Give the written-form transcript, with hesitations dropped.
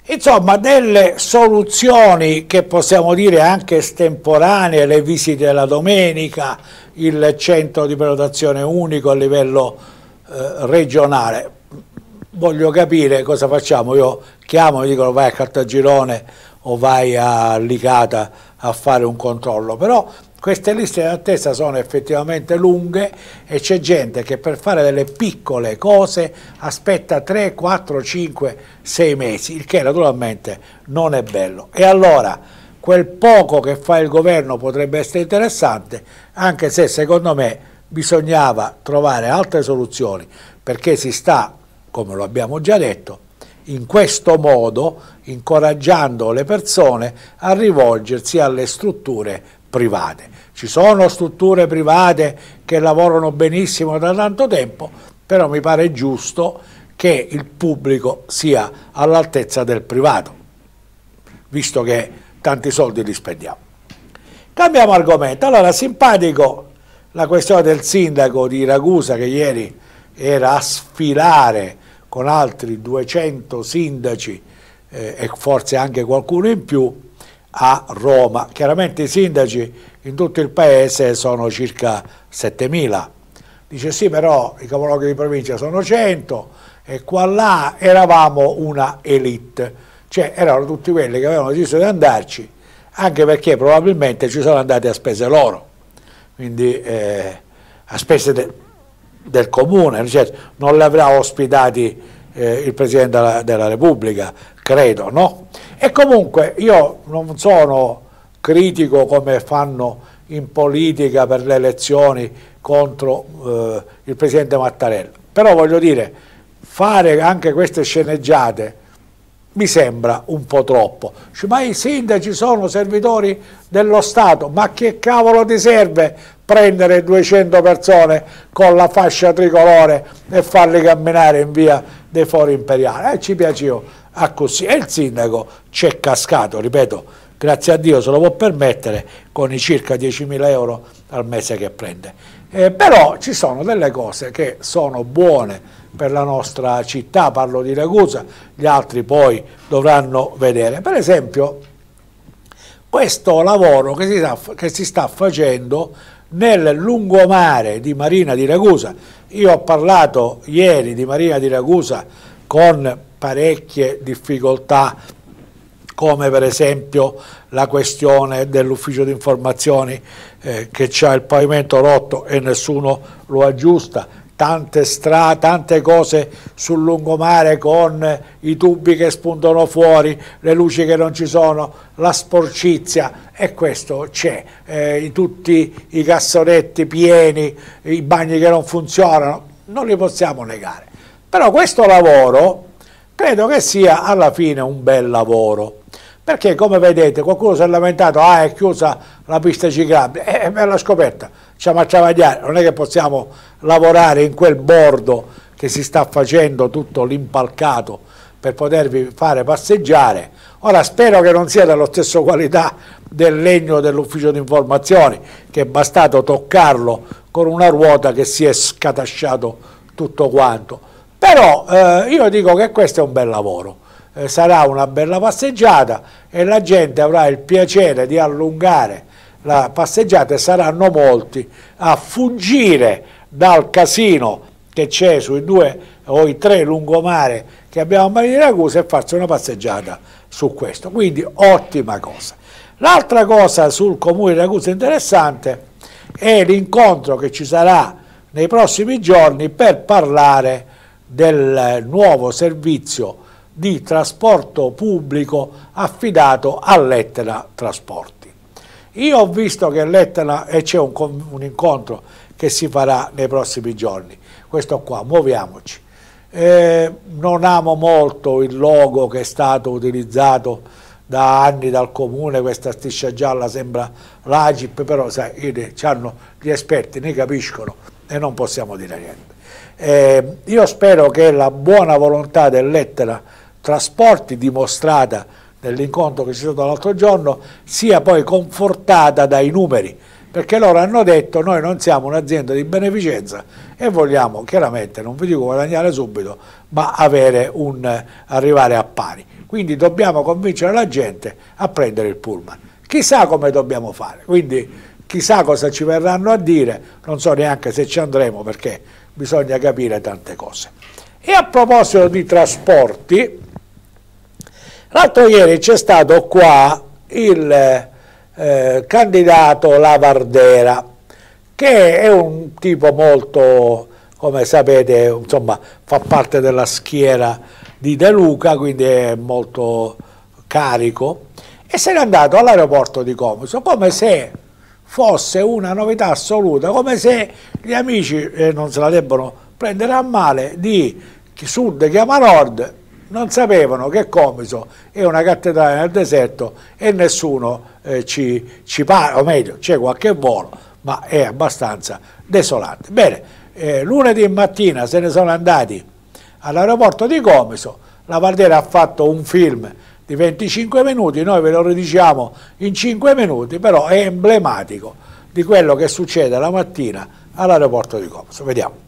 Insomma, delle soluzioni che possiamo dire anche estemporanee, le visite la domenica, il centro di prenotazione unico a livello regionale. Voglio capire cosa facciamo, io chiamo e dicono vai a Caltagirone o vai a Licata a fare un controllo, però queste liste di attesa sono effettivamente lunghe e c'è gente che per fare delle piccole cose aspetta 3, 4, 5, 6 mesi, il che naturalmente non è bello. E allora quel poco che fa il governo potrebbe essere interessante, anche se secondo me bisognava trovare altre soluzioni, perché si sta, come lo abbiamo già detto, in questo modo incoraggiando le persone a rivolgersi alle strutture private. Ci sono strutture private che lavorano benissimo da tanto tempo, però mi pare giusto che il pubblico sia all'altezza del privato, visto che tanti soldi li spendiamo. Cambiamo argomento. Allora, simpatico la questione del sindaco di Ragusa che ieri era a sfilare con altri 200 sindaci e forse anche qualcuno in più a Roma. Chiaramente i sindaci in tutto il paese sono circa 7.000. Dice sì, però i capoluoghi di provincia sono 100 e qua là eravamo una elite, cioè erano tutti quelli che avevano deciso di andarci, anche perché probabilmente ci sono andati a spese loro, quindi a spese del comune, cioè non li avrà ospitati il Presidente della Repubblica, credo, no? E comunque io non sono critico come fanno in politica per le elezioni contro il Presidente Mattarella, però voglio dire, fare anche queste sceneggiate mi sembra un po' troppo. Ma i sindaci sono servitori dello Stato, ma che cavolo ti serve prendere 200 persone con la fascia tricolore e farli camminare in via dei Fori Imperiali? Ci piaceva a così. E il sindaco c'è cascato, ripeto, grazie a Dio se lo può permettere con i circa 10.000 euro al mese che prende. Però ci sono delle cose che sono buone per la nostra città, parlo di Ragusa, gli altri poi dovranno vedere. Per esempio, questo lavoro che si sta facendo nel lungomare di Marina di Ragusa. Io ho parlato ieri di Marina di Ragusa con parecchie difficoltà, come per esempio la questione dell'ufficio di informazioni che ha il pavimento rotto e nessuno lo aggiusta, tante cose sul lungomare con i tubi che spuntano fuori, le luci che non ci sono, la sporcizia, e questo c'è, tutti i cassonetti pieni, i bagni che non funzionano, non li possiamo negare. Però questo lavoro credo che sia alla fine un bel lavoro, perché come vedete qualcuno si è lamentato, è chiusa la pista ciclabile, è bella scoperta, siamo a travagliare, non è che possiamo lavorare in quel bordo che si sta facendo tutto l'impalcato per potervi fare passeggiare. Ora spero che non sia della stessa qualità del legno dell'ufficio di informazioni, che è bastato toccarlo con una ruota che si è scatasciato tutto quanto, però io dico che questo è un bel lavoro. Sarà una bella passeggiata e la gente avrà il piacere di allungare la passeggiata e saranno molti a fuggire dal casino che c'è sui 2 o i 3 lungomare che abbiamo a Marina di Ragusa e farsi una passeggiata su questo, quindi ottima cosa. L'altra cosa sul comune di Ragusa interessante è l'incontro che ci sarà nei prossimi giorni per parlare del nuovo servizio di trasporto pubblico affidato all'Etna Trasporti. Io ho visto che l'Etna, e c'è un incontro che si farà nei prossimi giorni, questo qua, muoviamoci. Non amo molto il logo che è stato utilizzato da anni dal comune, questa striscia gialla sembra l'Agip, però sai, gli esperti ne capiscono e non possiamo dire niente. Io spero che la buona volontà dell'Etna Trasporti, dimostrata nell'incontro che c'è stato l'altro giorno, sia poi confortata dai numeri, perché loro hanno detto noi non siamo un'azienda di beneficenza e vogliamo chiaramente, non vi dico guadagnare subito, ma arrivare a pari. Quindi dobbiamo convincere la gente a prendere il pullman. Chissà come dobbiamo fare, quindi chissà cosa ci verranno a dire, non so neanche se ci andremo perché bisogna capire tante cose. E a proposito di trasporti, l'altro ieri c'è stato qua il candidato Lavardera, che è un tipo molto, come sapete, insomma, fa parte della schiera di De Luca, quindi è molto carico, e se n'è andato all'aeroporto di Comiso come se fosse una novità assoluta, come se gli amici non se la debbano prendere a male di Sud chiama Nord, non sapevano che Comiso è una cattedrale nel deserto e nessuno ci parla, o meglio c'è qualche volo, ma è abbastanza desolante. Bene, lunedì mattina se ne sono andati all'aeroporto di Comiso, Lavardera ha fatto un film di 25 minuti, noi ve lo ridiciamo in 5 minuti, però è emblematico di quello che succede la mattina all'aeroporto di Comiso. Vediamo.